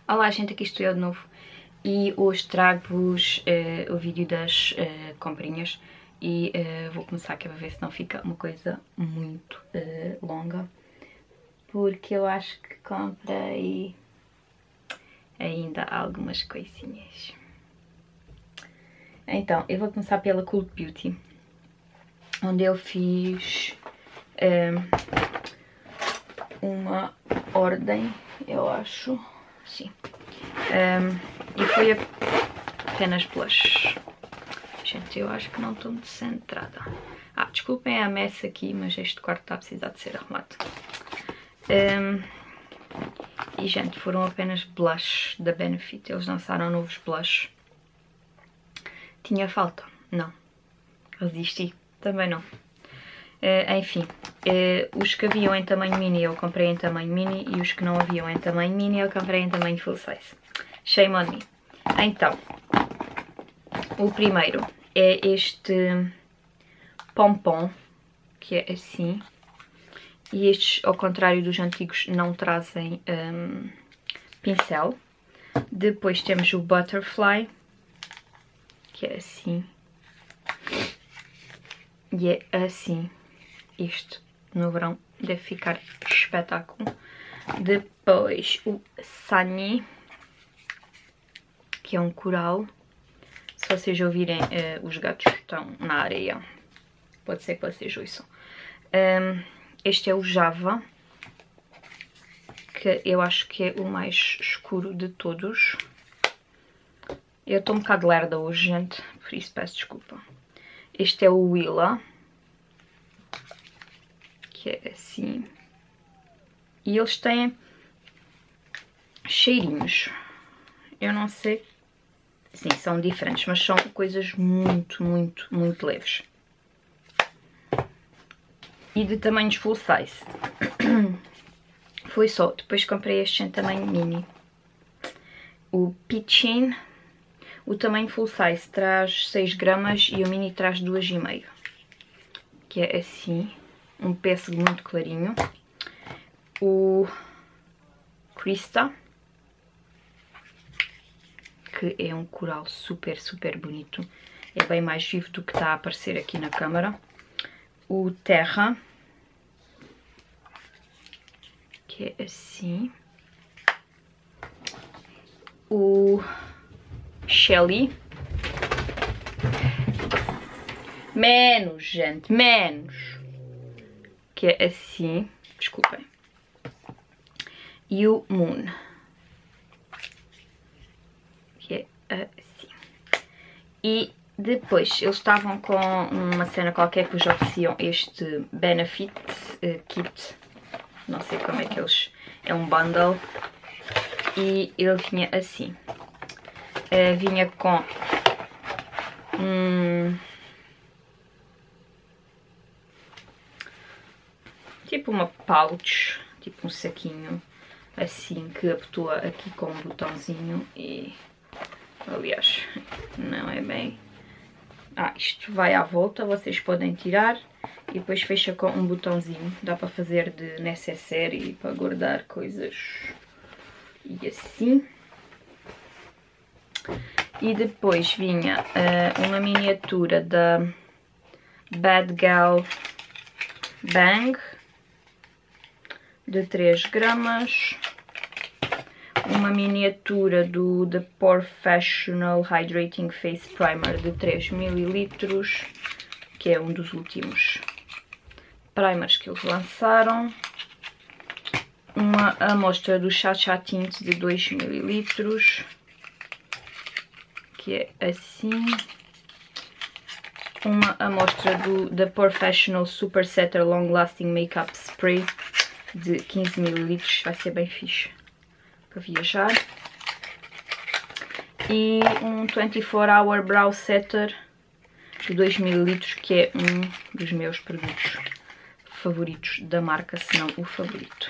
Olá gente, aqui estou eu de novo e hoje trago-vos o vídeo das comprinhas e vou começar aqui para ver se não fica uma coisa muito longa, porque eu acho que comprei ainda algumas coisinhas. Então, eu vou começar pela Cult Beauty, onde eu fiz uma ordem, eu acho. Sim. E foi apenas blush. Gente, eu acho que não estou muito centrada. Desculpem a messa aqui, mas este quarto está a precisar de ser arrumado. E, gente, foram apenas blush da Benefit. Eles lançaram novos blush. Tinha falta? Não. Resisti? Também não. Enfim, os que haviam em tamanho mini eu comprei em tamanho mini e os que não haviam em tamanho mini eu comprei em tamanho full size. Shame on me. Então, o primeiro é este pompom, que é assim. E estes, ao contrário dos antigos, não trazem pincel. Depois temos o Butterfly, que é assim. E é assim. Isto no verão deve ficar espetáculo. Depois o Sunny, que é um coral. Se vocês ouvirem, os gatos estão na areia. Pode ser que vocês ouçam. Este é o Java, que eu acho que é o mais escuro de todos. Eu estou um bocado lerda hoje, gente, por isso peço desculpa. Este é o Willa, que é assim. E eles têm cheirinhos. Eu não sei. Sim, são diferentes, mas são coisas muito leves. E de tamanhos full size. Foi só. Depois comprei este em tamanho mini. O Pitchin. O tamanho full size traz 6 gramas e o mini traz 2,5. Que é assim. Um pêssego muito clarinho. O Krista, que é um coral super bonito. É bem mais vivo do que está a aparecer aqui na câmara. O Terra, que é assim. O Shelly. Menos, gente, menos. Que é assim. Desculpem. E o Moon, que é assim. E depois eles estavam com uma cena qualquer que os ofereciam este Benefit Kit. Não sei como é que eles... É um bundle. E ele vinha assim. Vinha com tipo uma pouch, tipo um saquinho assim que abotoa aqui com um botãozinho e, aliás, não é bem... isto vai à volta, vocês podem tirar e depois fecha com um botãozinho. Dá para fazer de necessaire e para guardar coisas e assim. E depois vinha uma miniatura da Bad Gal Bang de 3 gramas, uma miniatura do The Professional Hydrating Face Primer de 3 ml, que é um dos últimos primers que eles lançaram, uma amostra do Cha Tint de 2 ml, que é assim, uma amostra do The Professional Super Setter Long Lasting Makeup Spray de 15 ml, vai ser bem fixe para viajar. E um 24 Hour Brow Setter de 2 ml, que é um dos meus produtos favoritos da marca, se não o favorito.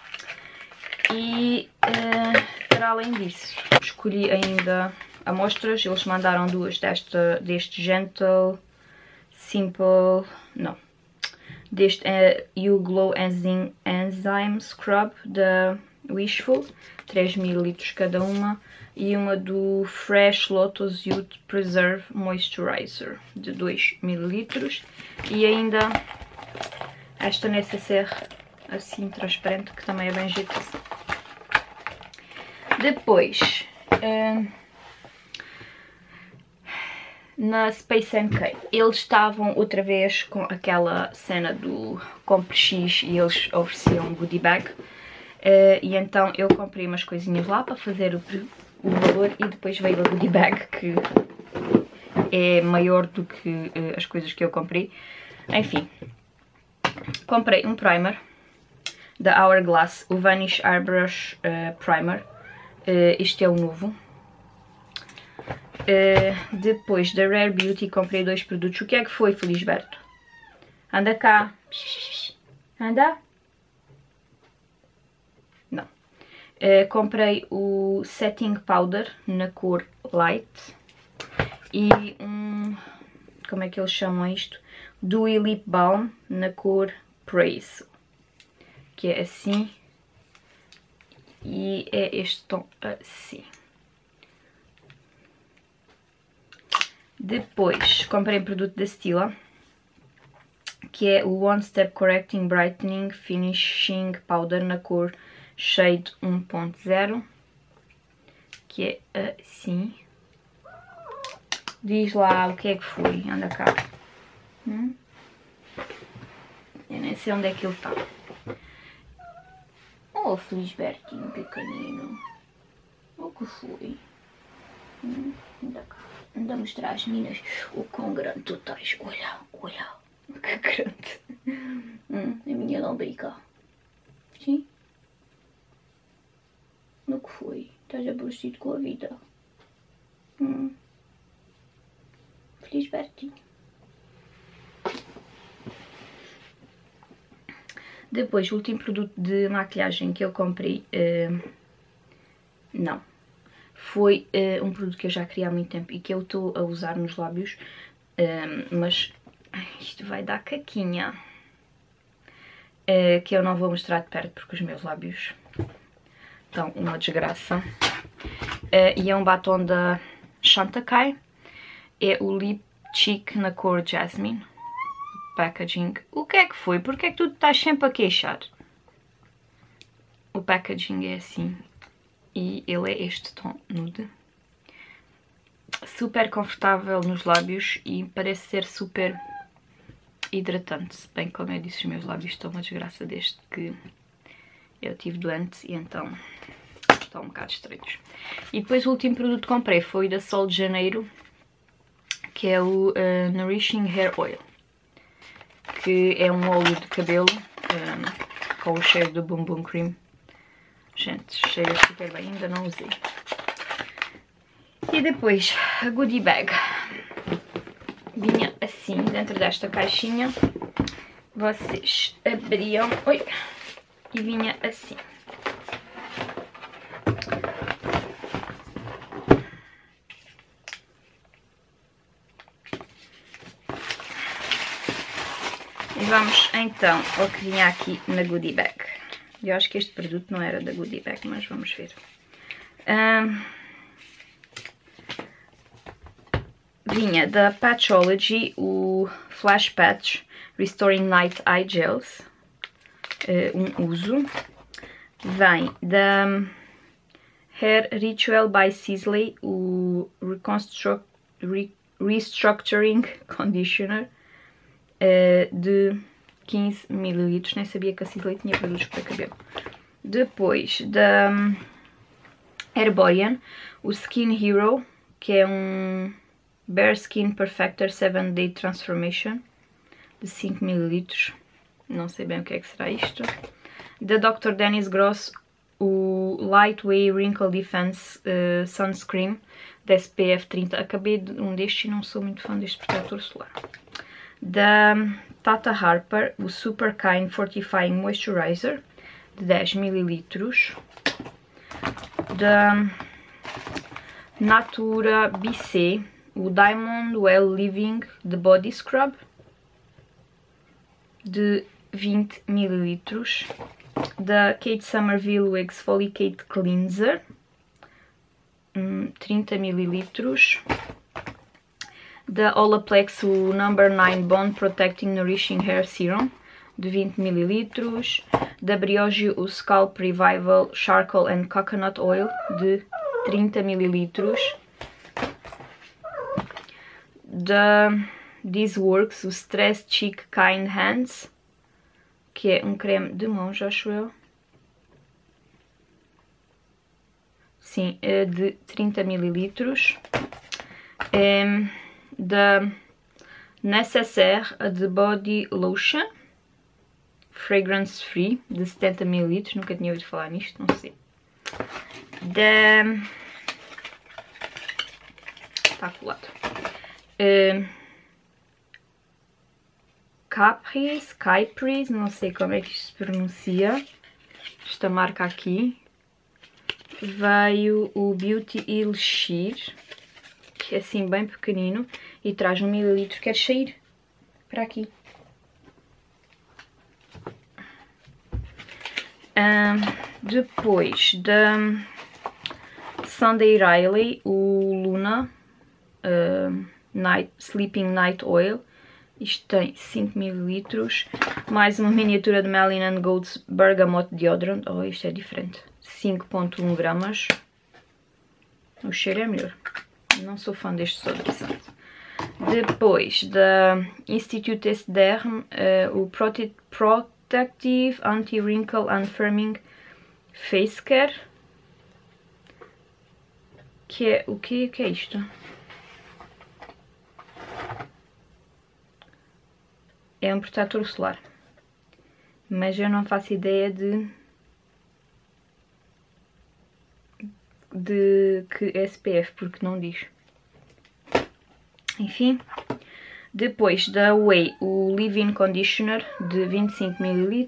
E para além disso, escolhi ainda amostras. Eles mandaram duas deste Gentle Simple, não, deste You Glow Enzyme Scrub da Wishful, 3 ml cada uma, e uma do Fresh Lotus Youth Preserve Moisturizer, de 2 ml, e ainda esta necessaire assim transparente, que também é bem jeitosa. Depois, na Space NK, eles estavam outra vez com aquela cena do compre X e eles ofereciam um goodie bag. E então eu comprei umas coisinhas lá para fazer o valor, e depois veio a goodie bag, que é maior do que as coisas que eu comprei. Enfim, comprei um primer da Hourglass, o Vanish Airbrush Primer. Este é o novo. Depois da Rare Beauty comprei 2 produtos. O que é que foi, Felisberto? Anda cá. Anda. Não. Comprei o Setting Powder na cor Light. E como é que eles chamam isto? Dewy Lip Balm na cor Praise. Que é assim. E é este tom assim. Depois comprei um produto da Stila, que é o One Step Correcting Brightening Finishing Powder na cor Shade 1.0, que é assim. Diz lá o que é que foi, anda cá. Eu nem sei onde é que ele está. Oh, Felisbertinho pequenino, o que foi? Anda cá. Anda a mostrar às meninas o quão grande tu estás. Olha, olha, que grande. A minha lombriga. Sim? O que foi? Estás aborrecido com a vida? Felisbertinho. Depois, o último produto de maquilhagem que eu comprei, não. Foi um produto que eu já queria há muito tempo e que eu estou a usar nos lábios, mas isto vai dar caquinha, que eu não vou mostrar de perto porque os meus lábios estão uma desgraça. E é um batom da Chantecaille, é o Lip Cheek na cor Jasmine. Packaging, o que é que foi? Porque é que tu estás sempre a queixar? O packaging é assim. E ele é este tom nude. Super confortável nos lábios e parece ser super hidratante. Bem, como eu disse, os meus lábios estão uma desgraça desde que eu tive doente e então estão um bocado estranhos. E depois o último produto que comprei foi da Sol de Janeiro, que é o Nourishing Hair Oil, que é um óleo de cabelo com o cheiro do Boom Boom Cream. Gente, cheira super bem, ainda não usei. E depois, a goodie bag vinha assim, dentro desta caixinha. Vocês abriam, oi, e vinha assim. E vamos então ao que vinha aqui na goodie bag. Eu acho que este produto não era da goodie bag, mas vamos ver. Vinha da Patchology o Flash Patch Restoring Night Eye Gels, um uso. Vem da Hair Ritual by Sisley o Restructuring Conditioner de 15 ml, nem sabia que a Sisley tinha produtos para cabelo. Depois da Herborian, o Skin Hero, que é um Bare Skin Perfector 7-Day Transformation de 5 ml, não sei bem o que é que será isto. Da Dr. Dennis Gross, o Lightweight Wrinkle Defense Sunscreen da SPF 30. Acabei de um destes e não sou muito fã deste protetor solar. Da Tata Harper, o Super Kind Fortifying Moisturizer de 10 ml. Da Natura BC, o Diamond Well Living The Body Scrub de 20 ml. da Kate Somerville o Exfoliate Cleanser, 30 ml. Da Olaplex o Number 9 Bond Protecting Nourishing Hair Serum, de 20 ml. Da Briogeo o Scalp Revival Charcoal and Coconut Oil, de 30 ml. Da This Works o Stress Cheek Kind Hands, que é um creme de mãos, acho eu. Sim, de 30 ml. Da Necessaire de Body Lotion, Fragrance Free, de 70 ml. Nunca tinha ouvido falar nisto, não sei. Da... Está colado. Caprice, não sei como é que isto se pronuncia. Esta marca aqui. Veio o Beauty Elixir, que é assim bem pequenino e traz 1 ml. Queres sair? Para aqui. Depois da Sunday Riley o Luna Sleeping Night Oil. Isto tem 5 ml. Mais uma miniatura de Melanie & Gold's Bergamot Deodorant. Oh, isto é diferente. 5.1 gramas. O cheiro é melhor. Não sou fã deste desodorizante. Depois da Institut Derm o Protective Anti-Wrinkle and Firming Face Care. Que é o que? O que é isto? É um protetor solar. Mas eu não faço ideia de que SPF, porque não diz. Enfim. Depois da Way o Leave-In Conditioner de 25 ml.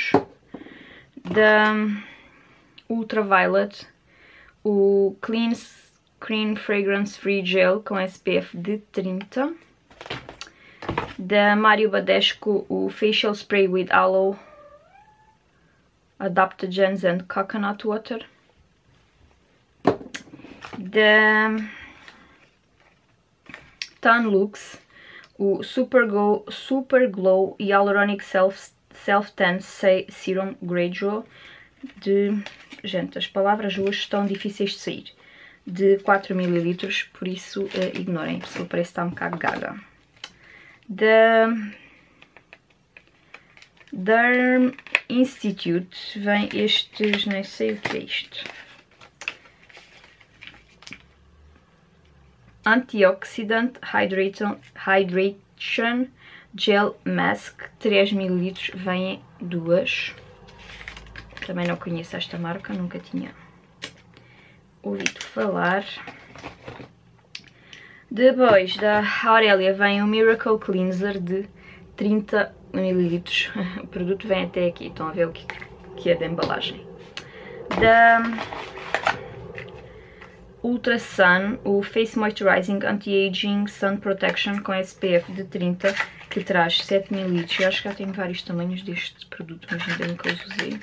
Da Ultraviolet o Clean Screen Fragrance Free Gel com SPF de 30. Da Mario Badescu o Facial Spray with Aloe Adaptogens and Coconut Water. Da Tanlux o Super Glow Hyaluronic Self-Tan Serum Gradual, de... Gente, as palavras hoje estão difíceis de sair. De 4 ml, por isso ignorem, porque o preço está um bocado gaga. Da Derm Institute vem estes, nem sei o que é isto. Antioxidant Hydration Gel Mask, 3 ml, vêm duas. Também não conheço esta marca, nunca tinha ouvido falar. Depois da Aurelia vem o Miracle Cleanser de 30 ml. O produto vem até aqui, estão a ver o que é da embalagem. Da Ultra Sun, o Face Moisturizing Anti-Aging Sun Protection com SPF de 30, que traz 7 ml. Eu acho que já tenho vários tamanhos deste produto, mas ainda nunca os usei.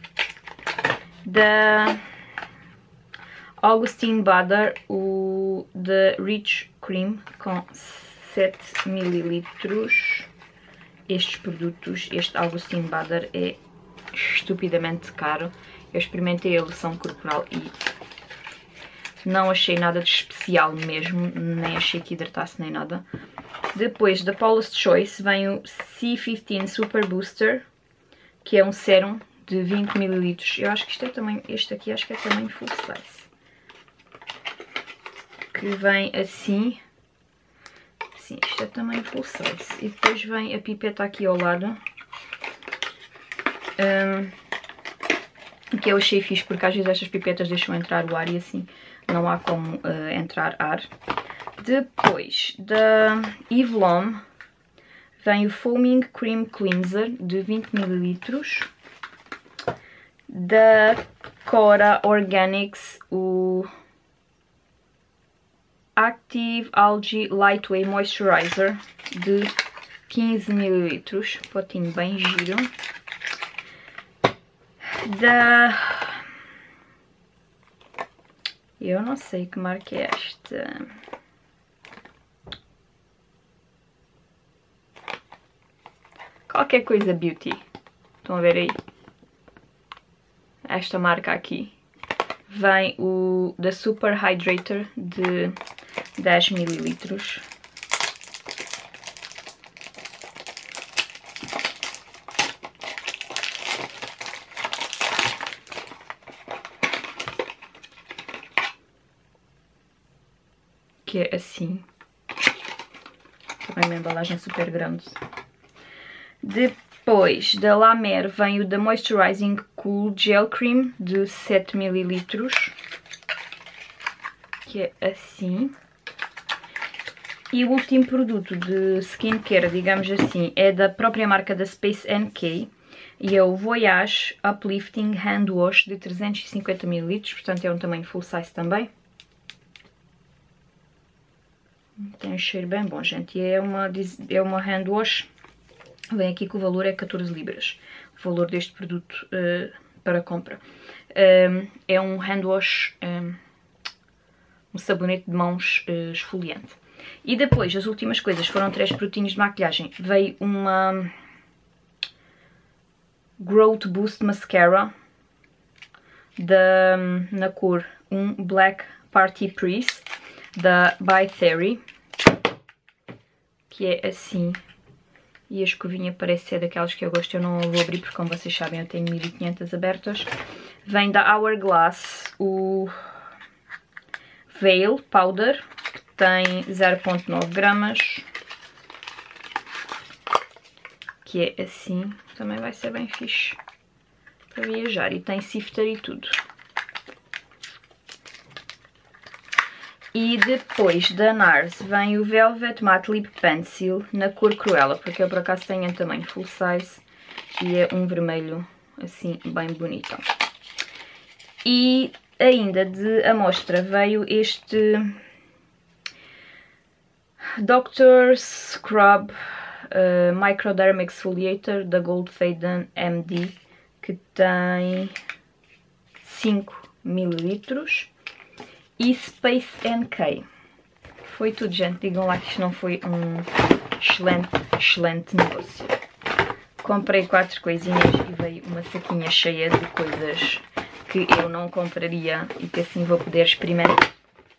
Da Augustin Bader, o The Rich Cream com 7 ml. Estes produtos, este Augustin Bader é estupidamente caro. Eu experimentei a loção corporal e não achei nada de especial mesmo, nem achei que hidratasse nem nada. Depois da Paula's Choice vem o C15 Super Booster, que é um sérum de 20 ml. Eu acho que isto é também, este aqui acho que é também full size. Que vem assim. Sim, isto é também full size. E depois vem a pipeta aqui ao lado. Que eu achei fixe, porque às vezes estas pipetas deixam entrar o ar e assim não há como entrar ar. Depois da Eve Lom vem o Foaming Cream Cleanser de 20 ml. Da Cora Organics o Active Algae Lightweight Moisturizer de 15 ml. Potinho bem giro. Eu não sei que marca é esta. Qualquer coisa beauty. Estão a ver aí? Esta marca aqui. Vem o da Super Hydrator de 10 ml. Que é assim. Também uma embalagem super grande. Depois, da La Mer, vem o da Moisturizing Cool Gel Cream de 7 ml. Que é assim. E o último produto de skincare, digamos assim, é da própria marca da Space NK. E é o Voyage Uplifting Hand Wash de 350 ml. Portanto, é um tamanho full size também. Tem um cheiro bem bom, gente. E é uma hand wash. Vem aqui que o valor é 14 libras. O valor deste produto para compra. É um hand wash, um sabonete de mãos esfoliante. E depois, as últimas coisas foram 3 produtinhos de maquilhagem. Veio uma Growth Boost Mascara na cor Black Party Priest da By Theory, que é assim. E a escovinha parece ser daquelas que eu gosto. Eu não a vou abrir porque, como vocês sabem, eu tenho 1500 abertas. Vem da Hourglass o Veil Powder, que tem 0,9 gramas. Que é assim. Também vai ser bem fixe para viajar. E tem sifter e tudo. E depois da NARS vem o Velvet Matte Lip Pencil na cor Cruella, porque eu por acaso tenho em tamanho full size e é um vermelho assim bem bonito. E ainda de amostra veio este Dr. Scrub Microderm Exfoliator da Gold Faden MD, que tem 5 ml. E Space NK. Foi tudo, gente. Digam lá que isto não foi um excelente negócio. Comprei 4 coisinhas e veio uma saquinha cheia de coisas que eu não compraria e que assim vou poder experimentar.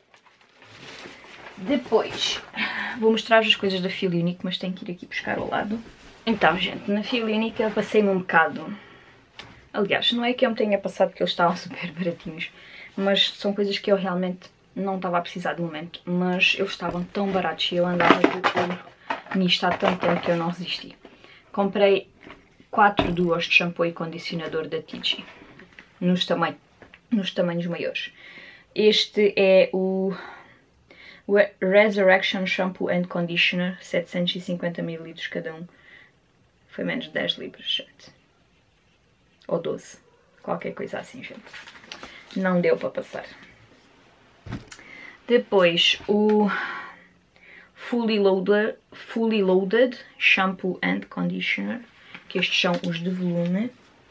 Depois, vou mostrar-vos as coisas da Feel Unique, mas tenho que ir aqui buscar ao lado. Então, gente, na Feel Unique eu passei-me um bocado. Aliás, não é que eu me tenha passado porque eles estavam super baratinhos, mas são coisas que eu realmente não estava a precisar de momento. Mas eles estavam tão baratos e eu andava nisto há tanto tempo que eu não resisti. Comprei 4 duos de shampoo e condicionador da TIGI, nos tamanhos maiores. Este é o Resurrection Shampoo and Conditioner, 750 ml cada um. Foi menos de 10 libras, gente. Ou 12. Qualquer coisa assim, gente. Não deu para passar. Depois o Fully Loaded Shampoo and Conditioner, que estes são os de volume.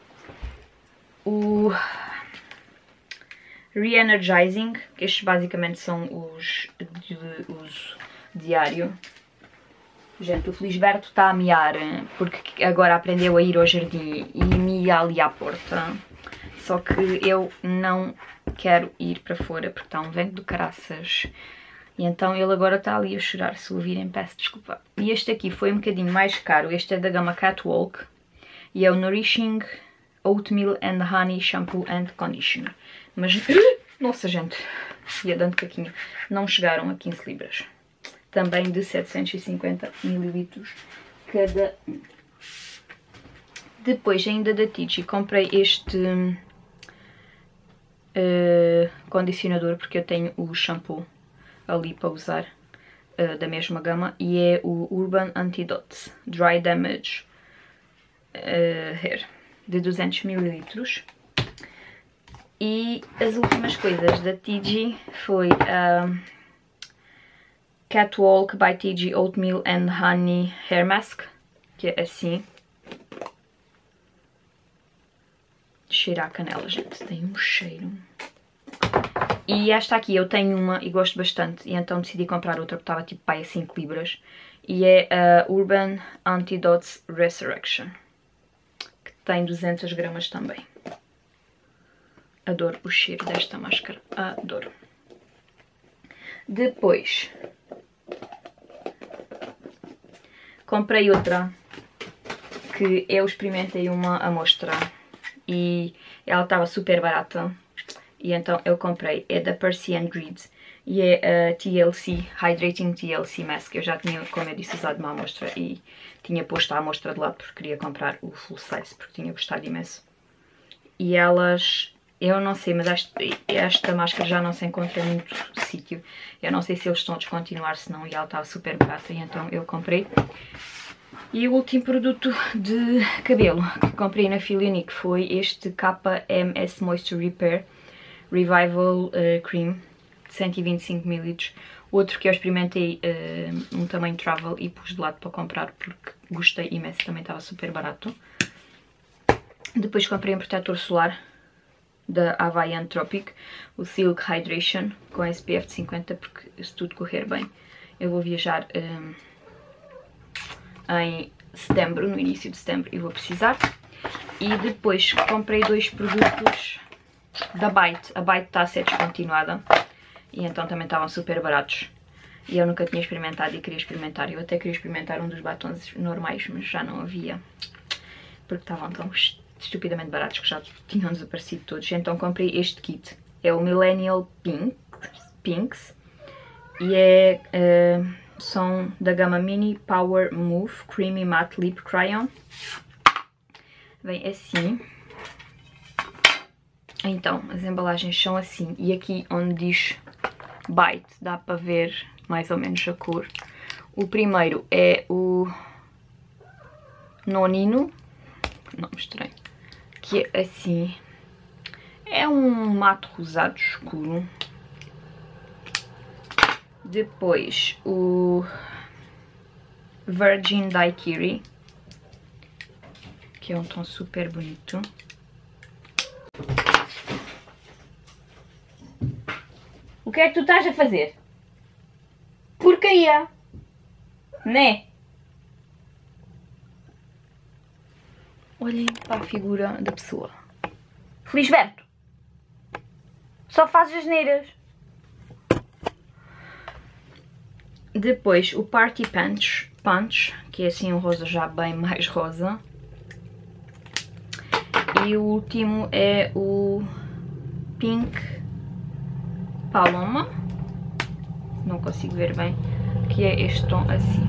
O Re-Energizing, que estes basicamente são os de uso diário. Gente, o Felisberto está a miar, porque agora aprendeu a ir ao jardim e mia ali à porta. Só que eu não quero ir para fora porque está um vento do caraças. E então ele agora está ali a chorar. Se o ouvirem, peço desculpa. E este aqui foi um bocadinho mais caro. Este é da gama Catwalk. E é o Nourishing Oatmeal and Honey Shampoo and Conditioner. Mas, nossa gente, ia dando caquinho. Não chegaram a 15 libras. Também de 750 ml cada um. Depois, ainda da TIGI, comprei este condicionador, porque eu tenho o shampoo ali para usar, da mesma gama, e é o Urban Antidote Dry Damage Hair, de 200 ml. E as últimas coisas da TIGI foi a Catwalk by TIGI Oatmeal and Honey Hair Mask, que é assim. cheira a canela, gente. Tem um cheiro. E esta aqui eu tenho uma e gosto bastante. E então decidi comprar outra que estava tipo pai a 5 libras. E é a Urban Antidotes Resurrection. Que tem 200 gramas também. Adoro o cheiro desta máscara. Adoro. Depois comprei outra que eu experimentei uma amostra e ela estava super barata e então eu comprei. É da Percy & Reed e é a TLC, Hydrating TLC Mask. Eu já tinha, como eu disse, usado uma amostra e tinha posto a amostra de lado porque queria comprar o full size porque tinha gostado imenso. E elas, eu não sei, mas esta máscara já não se encontra em muito sítio. Eu não sei se eles estão a descontinuar, se não, e ela estava super barata e então eu comprei. E o último produto de cabelo que comprei na Filionic foi este KMS Moisture Repair Revival Cream de 125 ml. Outro que eu experimentei um tamanho travel e pus de lado para comprar porque gostei imenso, também estava super barato. Depois comprei um protetor solar da Hawaiian Tropic, o Silk Hydration com SPF de 50, porque se tudo correr bem eu vou viajar em setembro, no início de setembro, e vou precisar. E depois comprei dois produtos da Bite. A Bite está a ser descontinuada e então também estavam super baratos. E eu nunca tinha experimentado e queria experimentar. Eu até queria experimentar um dos batons normais, mas já não havia. Porque estavam tão estupidamente baratos que já tinham desaparecido todos. Então comprei este kit. É o Millennial Pinks. E é... são da gama Mini Power Move Creamy Matte Lip Crayon. Vem assim. Então, as embalagens são assim. E aqui onde diz Bite, dá para ver mais ou menos a cor. O primeiro é o Nonino. Não mostrei. Que é assim. É um mato rosado escuro. Depois o Virgin Daiquiri, que é um tom super bonito. O que é que tu estás a fazer? Porcaria! Né? Olhem para a figura da pessoa. Felisberto! Só fazes asneiras. Depois o Party Punch, que é assim um rosa já bem mais rosa. E o último é o Pink Paloma. Não consigo ver bem, que é este tom assim.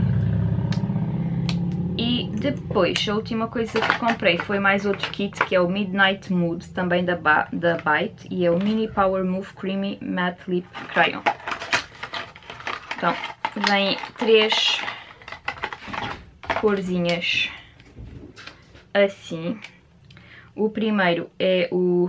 E depois a última coisa que comprei foi mais outro kit, que é o Midnight Mood, também da Bite. E é o Mini Power Move Creamy Matte Lip Crayon. Então, vem 3 corzinhas assim. O primeiro é o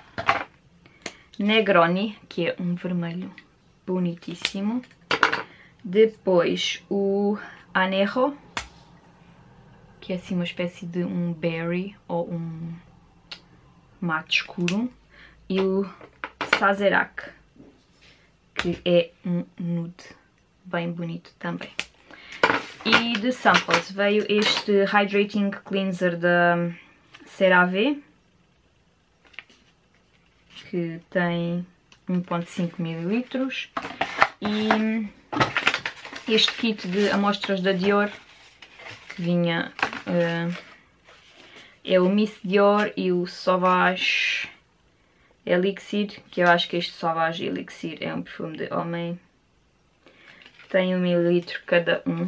Negroni, que é um vermelho bonitíssimo. Depois o Anejo, que é assim uma espécie de um berry ou um mate escuro. E o Sazerac, que é um nude bem bonito também. E de samples veio este Hydrating Cleanser da CeraVe, que tem 1,5 ml. E este kit de amostras da Dior, que vinha, é o Miss Dior e o Sauvage Elixir, que eu acho que este Sauvage Elixir é um perfume de homem. Tem 1 ml cada um.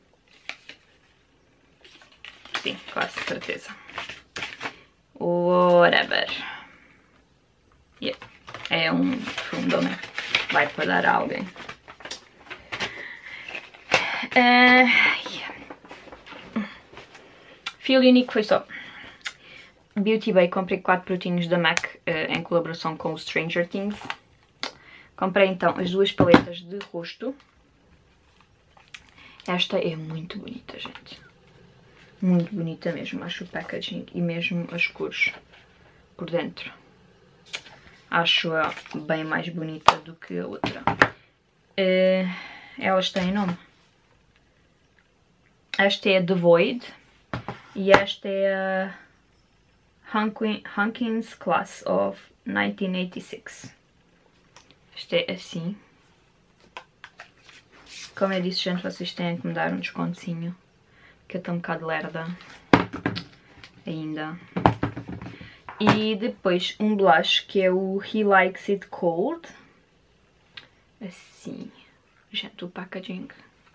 Sim, quase certeza. Whatever. Yeah. É um perfume de homem. Vai para dar a alguém. Filionic foi só. Beauty Bay, comprei 4 produtinhos da MAC em colaboração com o Stranger Things. Comprei então as 2 paletas de rosto. Esta é muito bonita, gente. Muito bonita mesmo, acho o packaging e mesmo as cores por dentro. Acho-a bem mais bonita do que a outra. Elas têm nome. Esta é a The Void e esta é a Hankins Class of 1986. Esta é assim. Como eu disse, gente, vocês têm que me dar um descontinho, que eu estou um bocado lerda ainda. E depois um blush que é o He Likes It Cold. Assim. Gente, o packaging.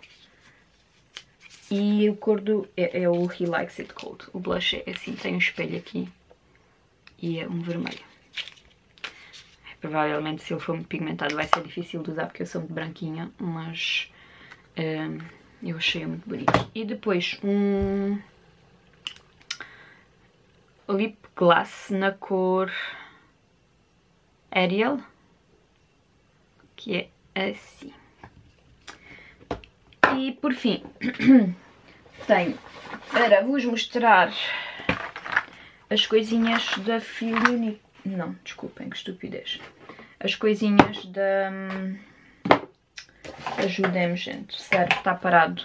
E o cor é o He Likes It Cold. O blush é assim, tem um espelho aqui. E é um vermelho. Provavelmente se ele for muito pigmentado vai ser difícil de usar porque eu sou muito branquinha. Mas eu achei muito bonito. E depois um lip gloss na cor Ariel. Que é assim. E por fim, tenho para vos mostrar as coisinhas da Filuni. Não, desculpem, que estupidez. As coisinhas da... Ajudem-me, gente. Sério, está parado.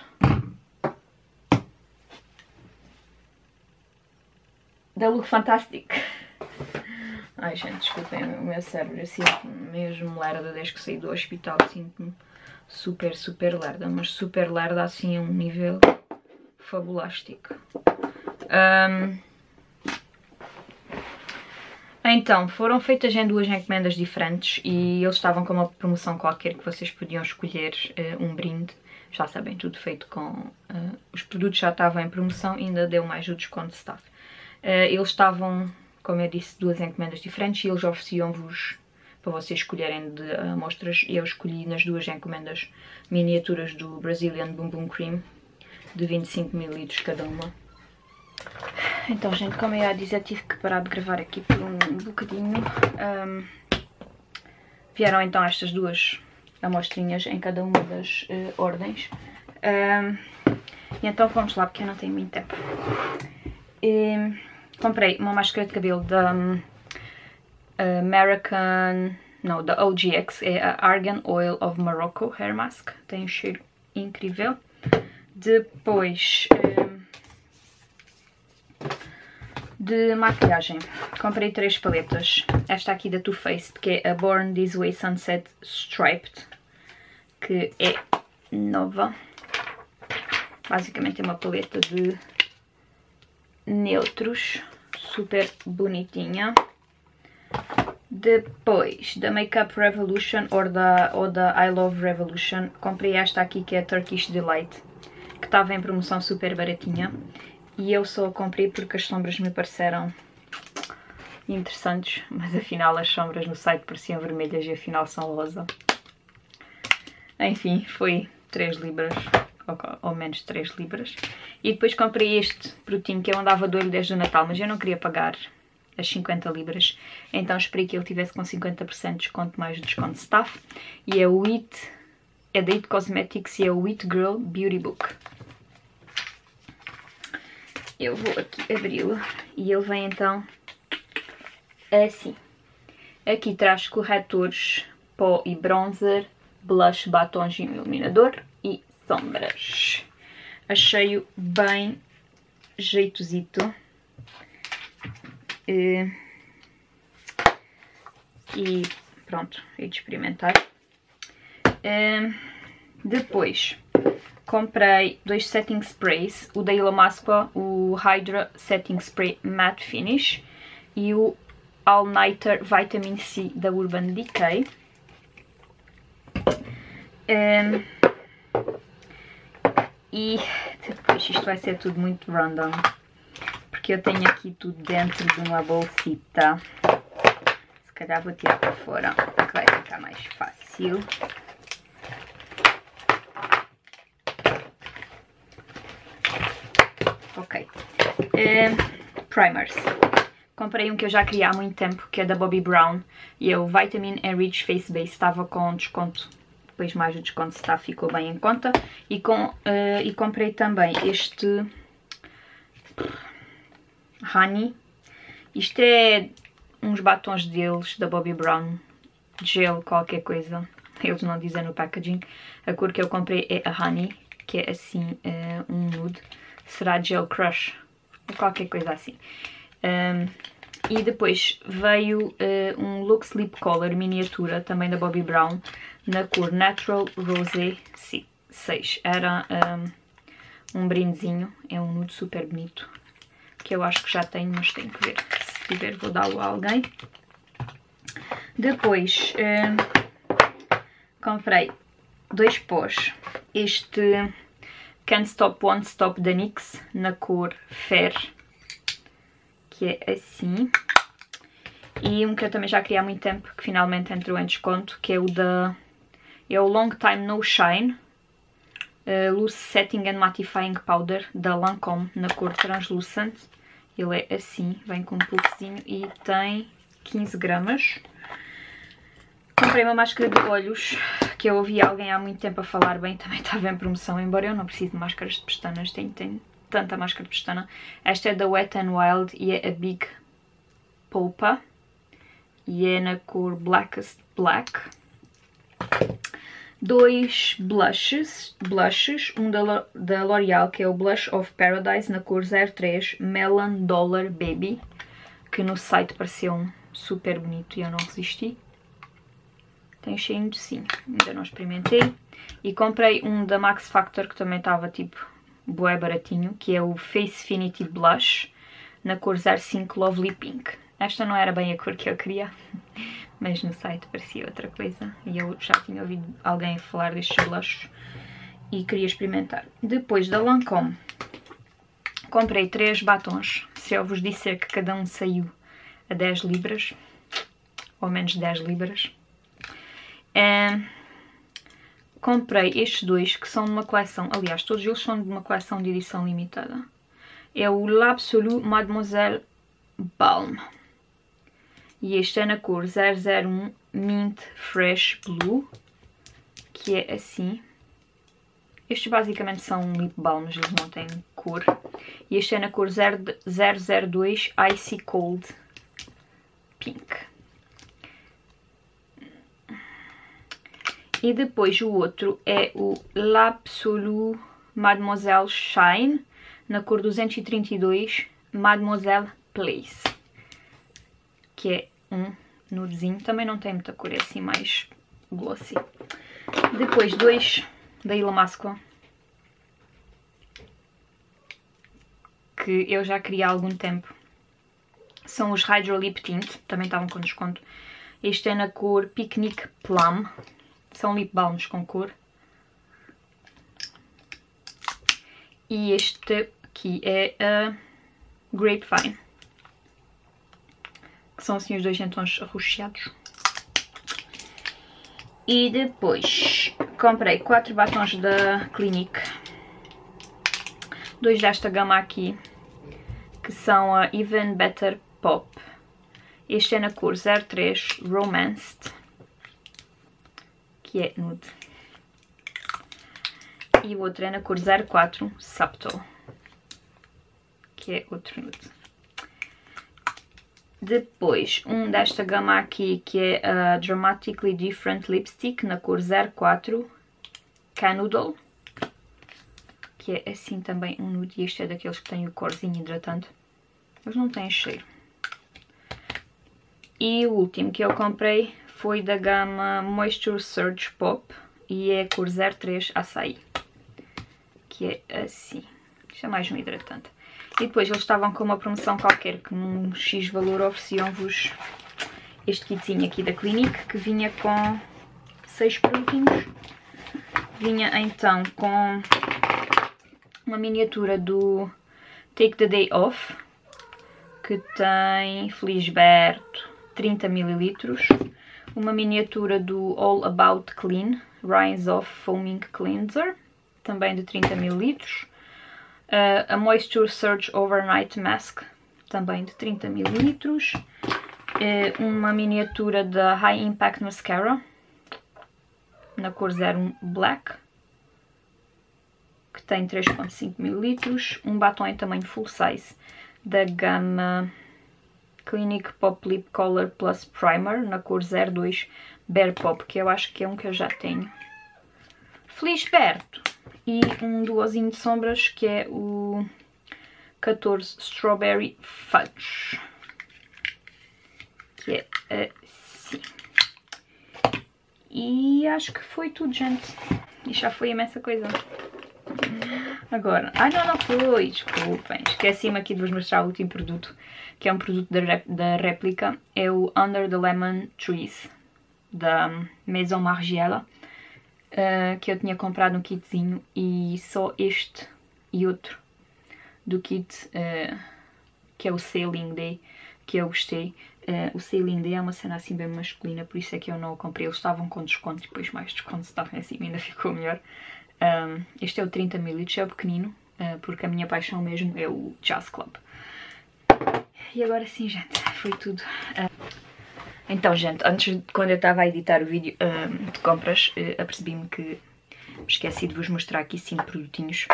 Da Look Fantastic. Ai, gente, desculpem o meu cérebro. Eu sinto-me mesmo lerda desde que saí do hospital. Sinto-me super, super lerda. Mas super lerda assim a um nível fabulástico. Então, foram feitas em duas encomendas diferentes e eles estavam com uma promoção qualquer que vocês podiam escolher um brinde. Já sabem, tudo feito com... os produtos já estavam em promoção e ainda deu mais o desconto de staff. Eles estavam, como eu disse, duas encomendas diferentes e eles ofereciam-vos para vocês escolherem de amostras e eu escolhi nas duas encomendas miniaturas do Brazilian Boom Boom Cream de 25 ml cada uma. Então, gente, como eu ia dizer, tive que parar de gravar aqui por um bocadinho. Vieram então estas duas amostrinhas em cada uma das ordens. E então vamos lá, porque eu não tenho muito tempo. Comprei uma máscara de cabelo da da OGX, é a Argan Oil of Morocco Hair Mask. Tem um cheiro incrível. Depois... de maquilhagem, comprei 3 paletas. Esta aqui da Too Faced, que é a Born This Way Sunset Striped, que é nova. Basicamente é uma paleta de neutros, super bonitinha. Depois, da Makeup Revolution ou da I Love Revolution, comprei esta aqui que é a Turkish Delight, que estava em promoção super baratinha. E eu só a comprei porque as sombras me pareceram interessantes, mas afinal as sombras no site pareciam vermelhas e afinal são rosa. Enfim, foi 3 libras, ou menos 3 libras. E depois comprei este produtinho que eu andava de olho desde o Natal, mas eu não queria pagar as 50 libras. Então esperei que ele tivesse com 50% de desconto mais o desconto de staff. E é o é da It Cosmetics e é o It Girl Beauty Book. Eu vou aqui abri-lo e ele vem então assim. Aqui traz corretores, pó e bronzer, blush, batons e iluminador e sombras. Achei-o bem jeitosito. E pronto, hei de experimentar. Depois... comprei 2 setting sprays, o da Illamasqua, o Hydra Setting Spray Matte Finish e o All Nighter Vitamin C da Urban Decay. E depois isto vai ser tudo muito random, porque eu tenho aqui tudo dentro de uma bolsita. Se calhar vou tirar para fora, que vai ficar mais fácil. Ok, primers. Comprei um que eu já queria há muito tempo, que é da Bobbi Brown, e é o Vitamin Enriched Face Base. Estava com desconto, depois mais o desconto está, ficou bem em conta. E comprei também este Honey. Isto é uns batons deles, da Bobbi Brown, gel qualquer coisa, eles não dizem no packaging. A cor que eu comprei é a Honey, que é assim um nude, será Gel Crush, ou qualquer coisa assim. E depois veio um Lux Lip Color miniatura, também da Bobbi Brown, na cor Natural Rosé 6. Era um brindezinho, é um nude super bonito, que eu acho que já tenho, mas tenho que ver. Se tiver vou dá-lo a alguém. Depois comprei 2 pós. Este Can't Stop Won't Stop da NYX, na cor Fair, que é assim. E um que eu também já queria há muito tempo, que finalmente entrou em desconto, que é o Long Time No Shine Loose Setting and Mattifying Powder da Lancôme, na cor Translucent. Ele é assim, vem com um puffzinho e tem 15 gramas. Comprei uma máscara de olhos, que eu ouvi alguém há muito tempo a falar bem, também estava em promoção, embora eu não precise de máscaras de pestanas, tenho tanta máscara de pestana. Esta é da Wet n Wild e é a Big Polpa, e é na cor Blackest Black. 2 blushes, um da L'Oreal, que é o Blush of Paradise, na cor 03 Melon Dollar Baby, que no site pareceu super bonito e eu não resisti. Tem cheirinho de sim, ainda não experimentei. E comprei um da Max Factor, que também estava tipo bué baratinho, que é o Facefinity Blush, na cor 05 Lovely Pink. Esta não era bem a cor que eu queria, mas no site parecia outra coisa. E eu já tinha ouvido alguém falar destes blushes e queria experimentar. Depois da Lancôme, comprei 3 batons. Se eu vos disser que cada um saiu a 10 libras, ou menos 10 libras. Comprei estes 2 que são de uma coleção, aliás, todos eles são de uma coleção de edição limitada. É o L'Absolu Mademoiselle Balm. E este é na cor 001 Mint Fresh Blue, que é assim. Estes basicamente são lip balms, eles não têm cor. E este é na cor 002 Icy Cold Pink. E depois o outro é o L'Absolu Mademoiselle Shine, na cor 232 Mademoiselle Place, que é um nudezinho, também não tem muita cor, é assim mais glossy. Depois 2 da Illamasqua, que eu já queria há algum tempo, são os Hydro Lip Tint, também estavam com desconto. Este é na cor Picnic Plum, são lip balms com cor. E este aqui é a Grapevine, que são assim os 2 em tons arroxeados. E depois comprei 4 batons da Clinique, 2 desta gama aqui, que são a Even Better Pop. Este é na cor 03 Romanced, que é nude. E o outro é na cor 04 Subtle, que é outro nude. Depois, um desta gama aqui, que é a Dramatically Different Lipstick, na cor 04 Canoodle, que é assim também um nude. E este é daqueles que tem o corzinho hidratante, mas não tem cheiro. E o último que eu comprei foi da gama Moisture Surge Pop, e é a cor 03 Açaí, que é assim. Isto é mais um hidratante. E depois eles estavam com uma promoção qualquer, que num X valor ofereciam-vos este kitzinho aqui da Clinique, que vinha com 6 produtinhos. Vinha então com uma miniatura do Take the Day Off, que tem Felisberto 30 ml. Uma miniatura do All About Clean Rinse Off Foaming Cleanser, também de 30 ml. A Moisture Surge Overnight Mask, também de 30 ml. Uma miniatura da High Impact Mascara, na cor 01 Black, que tem 3,5 ml. Um batom em tamanho full size da gama Clinique Pop Lip Color Plus Primer na cor 02 Bear Pop, que eu acho que é um que eu já tenho. Felisberto. E um duozinho de sombras que é o 14 Strawberry Fudge. Que é assim. E acho que foi tudo, gente. E já foi imensa coisa. Agora, não foi, desculpem. Esqueci-me aqui de vos mostrar o último produto, que é um produto da réplica. É o Under the Lemon Trees, da Maison Margiela, que eu tinha comprado um kitzinho, e só este e outro do kit, que é o Sailing Day, que eu gostei. O Sailing Day é uma cena assim bem masculina, por isso é que eu não o comprei. Eles estavam com desconto, depois mais desconto estavam em cima, ainda ficou melhor. Este é o 30 ml, é o pequenino, porque a minha paixão mesmo é o Jazz Club. E agora sim, gente, foi tudo. Então, gente, antes, quando eu estava a editar o vídeo de compras, apercebi-me que me esqueci de vos mostrar aqui 5 produtinhos.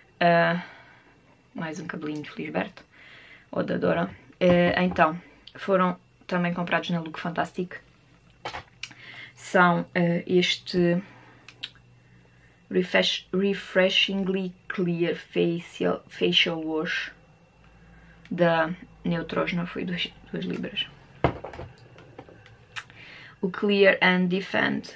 Mais um cabelinho de Felisberto, ou da Dora. Então, foram também comprados na Look Fantastic. São este Refreshingly Clear Facial Wash da Neutrogena, foi 2 libras. O Clear and Defend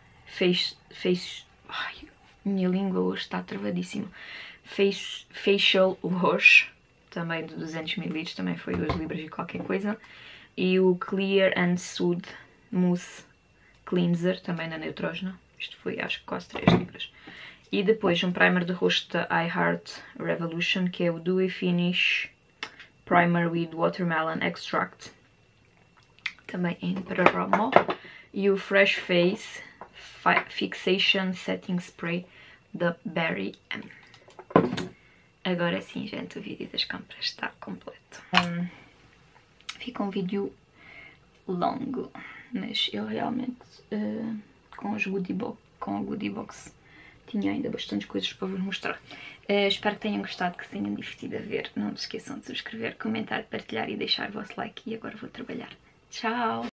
Ai, minha língua hoje está travadíssima. Facial Wash, também de 200 ml, também foi 2 libras e qualquer coisa. E o Clear and Soothe Mousse Cleanser, também da Neutrogena. Isto foi, acho que quase 3 libras. E depois um primer de rosto da I Heart Revolution, que é o Dewy Finish Primer with Watermelon Extract, também em Peraramo. E o Fresh Face Fixation Setting Spray da Berry M. Agora sim, gente, o vídeo das compras está completo. Fica um vídeo longo, mas eu realmente, com a Goodie Box, tinha ainda bastantes coisas para vos mostrar. Espero que tenham gostado, que se tenham divertido a ver. Não se esqueçam de subscrever, comentar, partilhar e deixar o vosso like. E agora vou trabalhar. Tchau!